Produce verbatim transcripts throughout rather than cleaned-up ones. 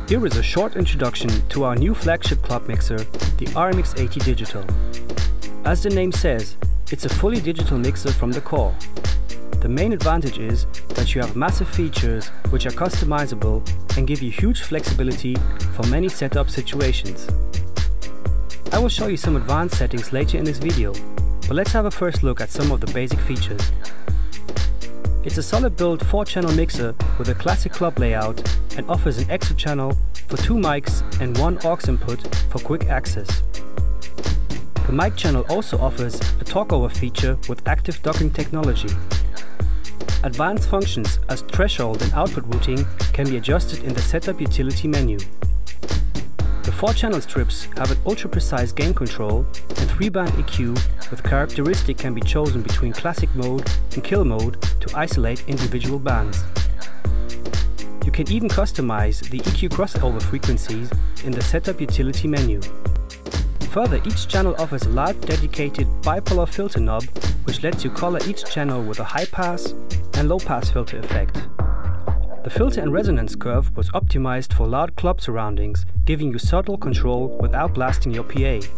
Here is a short introduction to our new flagship club mixer, the R M X eighty Digital. As the name says, it's a fully digital mixer from the core. The main advantage is that you have massive features which are customizable and give you huge flexibility for many setup situations. I will show you some advanced settings later in this video, but let's have a first look at some of the basic features. It's a solid build four channel mixer with a classic club layout and offers an extra channel for two mics and one aux input for quick access. The mic channel also offers a talkover feature with active docking technology. Advanced functions as threshold and output routing can be adjusted in the setup utility menu. The four channel strips have an ultra-precise gain control and three band E Q with characteristic can be chosen between classic mode and kill mode to isolate individual bands. You can even customize the E Q crossover frequencies in the setup utility menu. Further, each channel offers a large dedicated bipolar filter knob which lets you color each channel with a high pass and low pass filter effect. The filter and resonance curve was optimized for loud club surroundings, giving you subtle control without blasting your P A.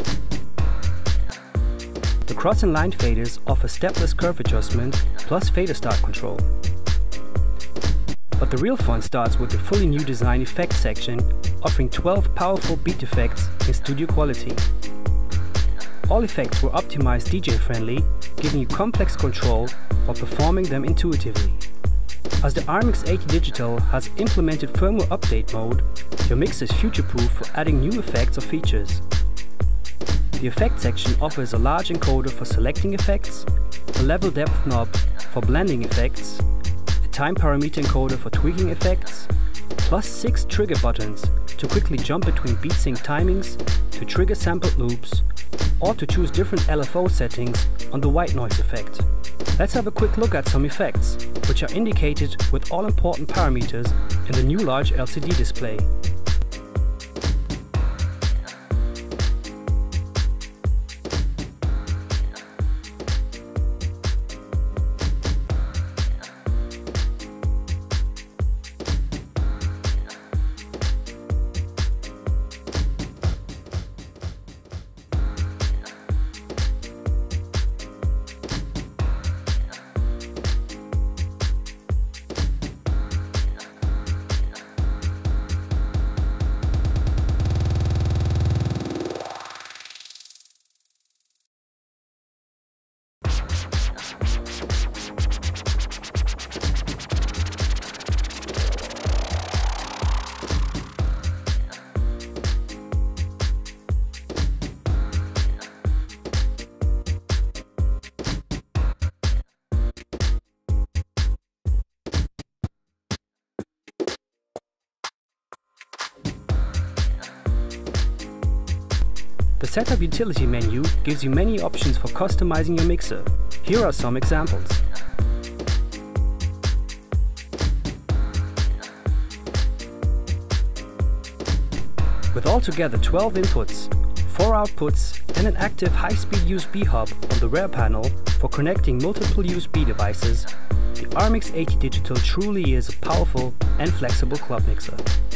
The cross and line faders offer stepless curve adjustment plus fader start control. But the real fun starts with the fully new design effect section, offering twelve powerful beat effects in studio quality. All effects were optimized D J friendly, giving you complex control while performing them intuitively. As the R M X eighty Digital has implemented firmware update mode, your mix is future-proof for adding new effects or features. The effect section offers a large encoder for selecting effects, a level depth knob for blending effects, a time parameter encoder for tweaking effects, plus six trigger buttons to quickly jump between beat sync timings, to trigger sampled loops, or to choose different L F O settings on the white noise effect. Let's have a quick look at some effects, which are indicated with all important parameters in the new large L C D display. The setup utility menu gives you many options for customizing your mixer. Here are some examples. With altogether twelve inputs, four outputs and an active high-speed U S B hub on the rear panel for connecting multiple U S B devices, the R M X eighty Digital truly is a powerful and flexible club mixer.